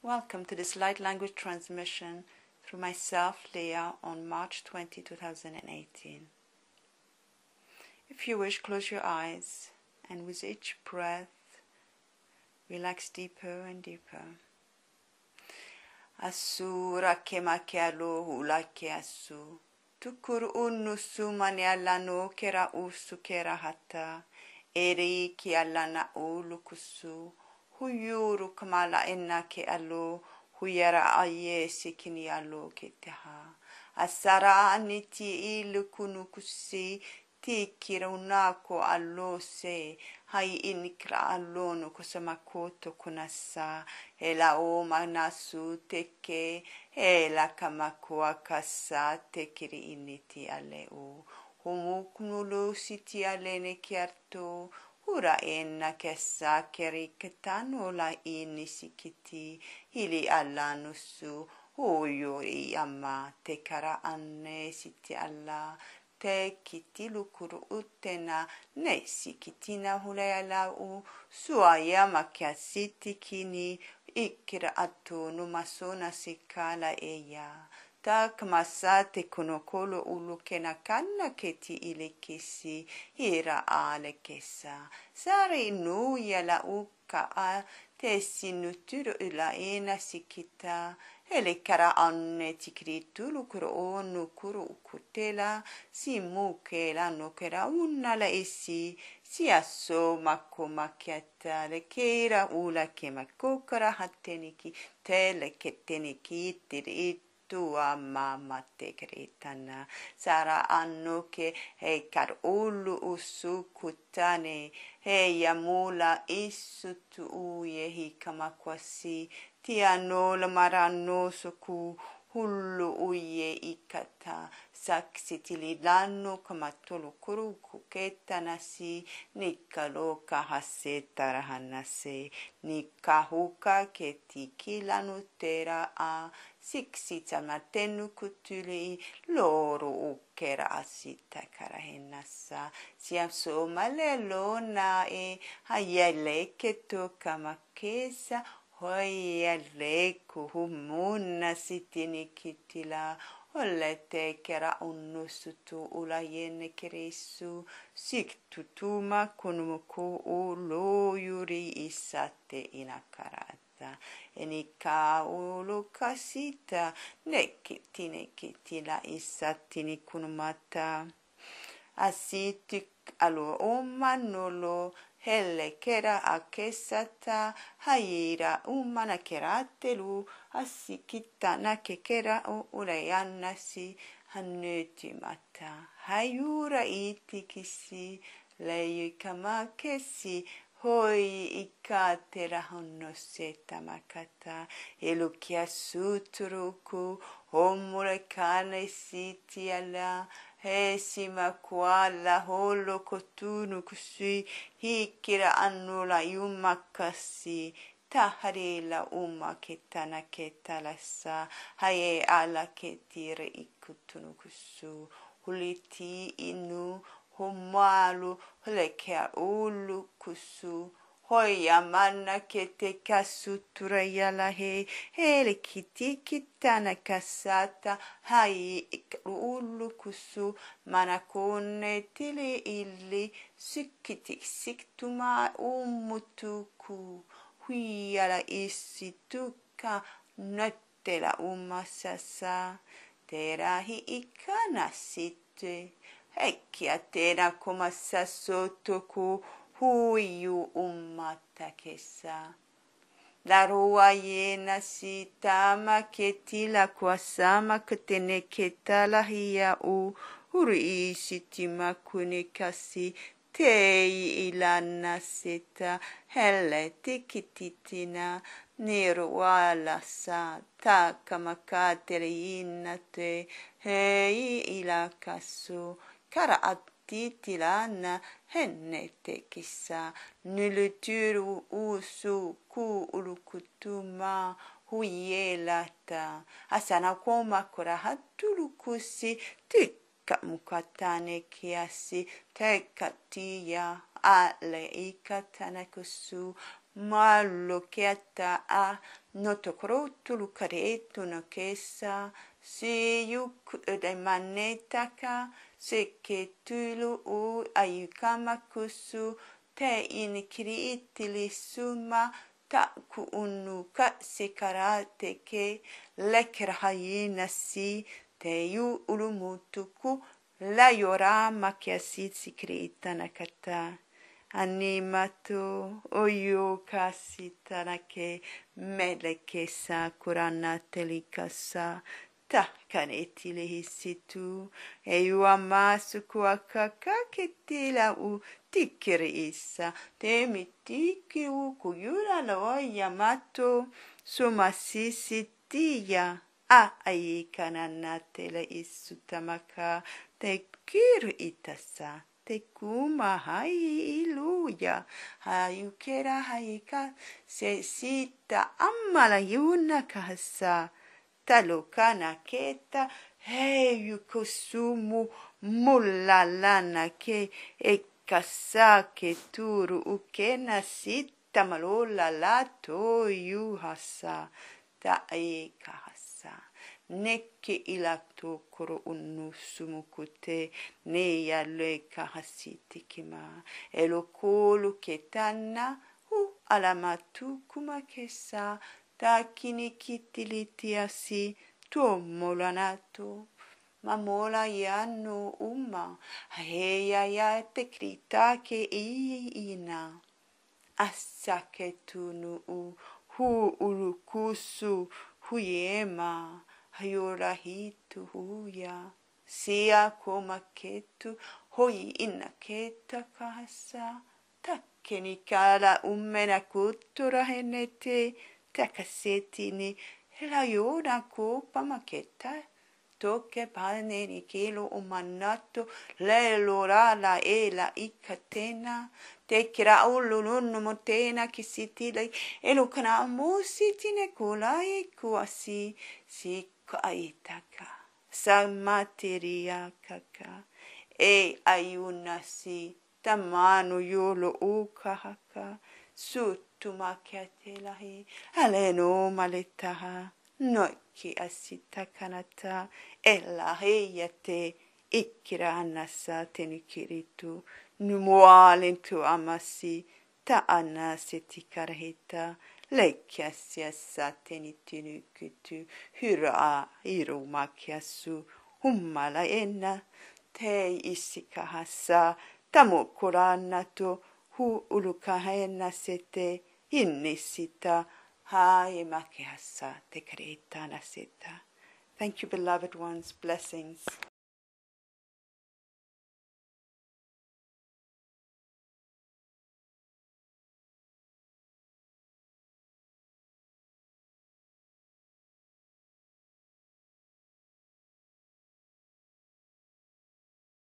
Welcome to this light language transmission through myself, Leah, on March 20, 2018. If you wish, close your eyes and with each breath, relax deeper and deeper. Asu rakema ke alo hula ke asu. Tukur unusu mani alano kera usu kera hata. Eri ki alana ulukusu. Huyuru kamala enna ke alo. Huyara aye sikini alo ke teha. Asara aniti ilukunu kusi. Tikira unako alo se. Hai inikra alo no kusamakoto kunasa. Ela o manasu teke. Ela kamakua kasa tekiri initi ale o. Humuknulu siti alene kiarto. Hura enna kessa keri ketano la inisikiti. Ili alanusu. Uyo i amma tekara anne siti alla. Te kiti lukuru utena ne sikitina huleala u suayama kia siti kini ikira atu numasona sikala eya. Tak masate kunokolo ulukena kanna keti ilekesi hira ale kesa. Sari nu yala uka a te sinuturu ila ena sikita. Ele kara anne tikritu lukuro onu kuru ukutela si mukela nokera unala esi si aso mako makiata le kera ula kema kokara hateniki tele keteniki itiri tua mama tekretana sara anno ke he kar ulu usukutane he yamula isutu uye hi kamakwasi tiano la marano soku hullu uye ikata saksitili lano kamatolo kuru kuketa nasi nikalo kahase tarahanase nikahuka ketikilanu tera a siksita matenu kutuli loro ukera asita karahenasa siamso malelo na e hayele keto kamakesa Hoia kuhumuna sitini kitila olete kera unnusutu ulayene keresu siktutuma kunumuku ulo yuri isate inakarata enika ulukasita nekitine kitila isatini kunumata asitik alo omanolo Hele kera akesata hayira umana keratelu asikita na kekera o ureyanasi hanuti mata hayura itikisi leyu kamakesi hoi ikatera honoseta makata elukia suturuku homure kane sitiala Hesima kuala holo kotunu kusui hikira anula yumakasi taharila uma ketana ketalasa haye ala ketire ikutunu kusu huliti inu humalu hulekea ulu kusu Hoia manna kete kasutura yala he hele kiti kitana kasata hai ulu kusu manakone tili illi sikiti siktuma umutuku huiala isituka nöttela umasasa terahi ikana sitte hekkia tena komassasotoku Huiyu ummatakesa. La rua yena sitama ketila kwasama ketene ketala hiya u huri sitima kunikasi tei ilana seta hele tikititina nirwala sa takamakateri innate hei ilakasu kara titilana hennete kissa nuluturu usu ku ulukutuma huyelata asana koma kora hatulukusi tikka mukatane kiasi tekatia ale ikatana kusu ma lo chiata a notokrotu lukaretu no kesa si yuk de manetaka se ke tulu u ayukama kusu te inikiri suma ta ku unu ka sekarate ke lekrahayina si te yu ulumutuku la yorama che si creta nakata. Animato oyo kasita nake meleke sa kurana telikasa ta kaneti lehisitu e yu amasu kuakaka ketila u tikiri isa te mitiki u kuyura lo yamato sumasisi tia a aikanana tele isutamaka te kiru itasa te kuma hai iluya hayukera haika se sita amala yuna kasa talokana keta hey yukosumu mulalana ke ekasa ke turu ukena sita malola la to yuhasa ta ekasa nekke ilakto koro unnu sumukute ne ya le kahasiti kima elokolu ketana hu alamatu kuma kesa takini kitilitiasi to molanato mamola yano uma heya ya tekrita ke ina asaketunu hu ulukusu huyema hayora hitu huya sia komaketu hoi inaketa kasa takeni kala umena kutura henete takasetini la yora kopa maketa toke paneni kilo umanato le lorala e la ikatena te kira ululunu motena kisitile elukana musitine kulai kuasi si kaitaka sa materia kaka e ayunasi tamanu yolo ukahaka sutumakiatelahi aleno maletaha noki asita kanata ella heyate ikiranasa tenikiritu numualentu amasi ta anaseti karhita lekiasiasa tenitinukutu hyra irumakiasu hummala enna te isikahasa tamukuranato hu ulukahenna sete innisita hai makiasa te kreta naseta. Thank you, beloved ones. Blessings.